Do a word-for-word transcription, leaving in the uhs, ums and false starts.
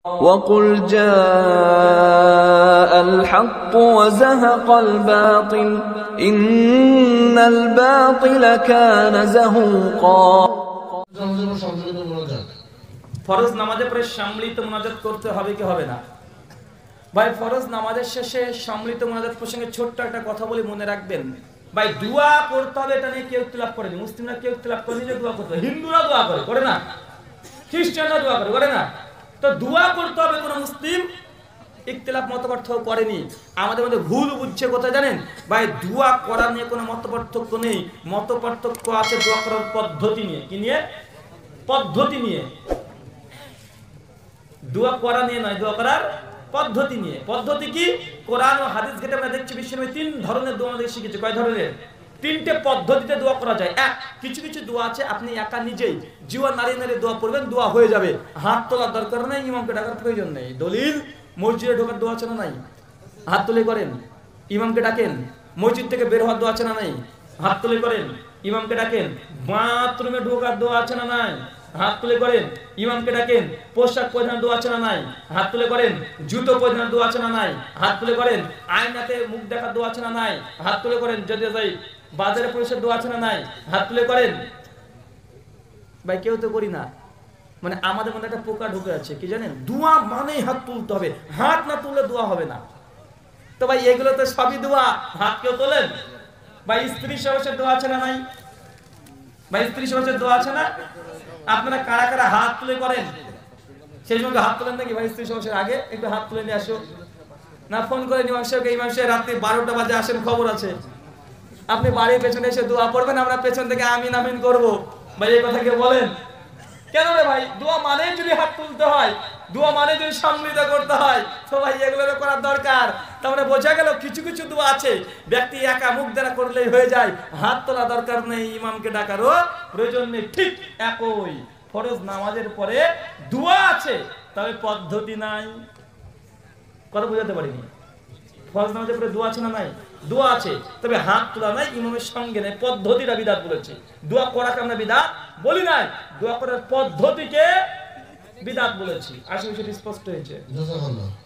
وقل جاء الحق وزهق الباطل إن الباطل كان زهوقا ফরজ নামাজের পরে সম্মিলিত মুনাজাত করতে হবে কি হবে না? ভাই ফরজ নামাজের শেষে সম্মিলিত মুনাজাত প্রসঙ্গে ছোট্ট একটা কথা বলে মনে রাখবেন, ভাই দোয়া করতে হবে এটা নিয়ে কেউ ইখতিলাফ করেনি। মুসলিমরা কেউ ইখতিলাফ করেনি যে দোয়া করতে হবে। হিন্দুরা দোয়া করে করে না, খ্রিস্টানরা দোয়া করে করে না। তো দোয়া করতে হবে কোন মুসলিম ইখতিলাফ মতপার্থক্য করেনি। আমাদের মধ্যে ভুল বুঝছে কোথায় জানেন? ভাই দোয়া করা নিয়ে কোনো মতপার্থক্য নেই, মতপার্থক্য আছে দোয়া করার পদ্ধতি নিয়ে। কি নিয়ে? পদ্ধতি নিয়ে। দোয়া করা নিয়ে নয়, দোয়া করার পদ্ধতি নিয়ে। পদ্ধতি কি? কোরআন ও হাদিস ঘেটে আমরা দেখছি বিশ্বনবী তিন ধরনের দোয়া আমাদের শিখিয়েছে। কয় ধরনের? তিনটে পদ্ধতিতে দোয়া করা যায়। এক, কিছু কিছু দোয়া আছে আপনি একা নিজেই জিওয়া নারী নারী দোয়া পড়বেন, দোয়া হয়ে যাবে। হাত তোলার দরকার নেই, ইমামকে ডাকার প্রয়োজন নেই। দলিল মসজিদে ঢোকার দোয়া আছে না নাই? হাত তুলে করেন, ইমামকে ডাকেন। মসজিদ থেকে বের হওয়ার দোয়া আছে না নাই? হাত তুলে করেন, ইমামকে ডাকেন। বাথরুমে ঢোকার দোয়া আছে না নাই? হাত তুলে করেন, ইমামকে ডাকেন। পোশাক পরিধান দোয়া আছে না নাই? হাত তুলে করেন। জুতো পরিধান দোয়া আছে না নাই? হাত তুলে করেন। আয়নাতে মুখ দেখার দোয়া আছে না নাই? হাত তুলে করেন। যদি যাই বাজারে প্রবেশের দোয়া আছে না নাই? হাত তুলে করেন। ভাই কেউ তো করি না। মানে আমাদের মধ্যে একটা পোকা ঢুকে আছে, কি জানেন? দোয়া মানেই হাত তুলতে হবে, হাত না তুললে দোয়া হবে না। তো ভাই এগুলো তো সবই দোয়া, হাত কেউ তোলেন? ভাই স্ত্রী সহবাসের দোয়া আছে না নাই? ভাই স্ত্রী সহবাসের দোয়া আছে না? আপনারা কারা কারা হাত তুলে করেন? সেই সময় হাত তোলেন নাকি? ভাই স্ত্রী সহবাসের আগে একটু হাত তুলে নিয়ে আসো না, ফোন করে ইমাম সাহেবকে, ইমাম সাহেব রাত্রি বারোটা বাজে আসেন, খবর আছে। আপনি বাড়ির পেছনে এসে দোয়া পড়বেন, আমরা পেছন থেকে আমিন আমিন করবো। ভাই এই কথা কে বলেন? কেন রে ভাই? দোয়া মানে যদি হাত তুলতে হয়, দোয়া মানে যদি সম্মিলিত করতে হয়, তো ভাই এগুলো করার দরকার। তারপরে বোঝা গেল কিছু কিছু দোয়া আছে ব্যক্তি একা মুখ দ্বারা করলেই হয়ে যায়, হাত তোলা দরকার নেই, ইমামকে ডাকারও প্রয়োজন নেই। ঠিক একই ফরজ নামাজের পরে দোয়া আছে, তবে পদ্ধতি নাই। কথা বোঝাতে পারিনি? ফরজ নামাজের পরে দোয়া আছে না নাই? দোয়া আছে, তবে হাত তোলা নাই, ইমামের সঙ্গে নেই। পদ্ধতিটা বিদআত বলেছে। দোয়া করাকে আমরা বিদআত বলি নাই, দোয়া করার পদ্ধতিকে বিদআত বলেছি। আশা করি সেটা স্পষ্ট হয়েছে।